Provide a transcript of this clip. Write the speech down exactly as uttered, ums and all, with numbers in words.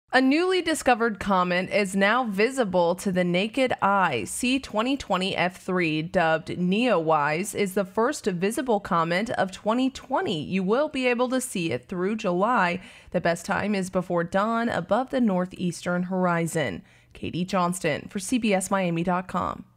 A newly discovered comet is now visible to the naked eye. C twenty twenty F three, dubbed NEOWISE, is the first visible comet of twenty twenty. You will be able to see it through July. The best time is before dawn above the northeastern horizon. Katie Johnston for C B S Miami dot com.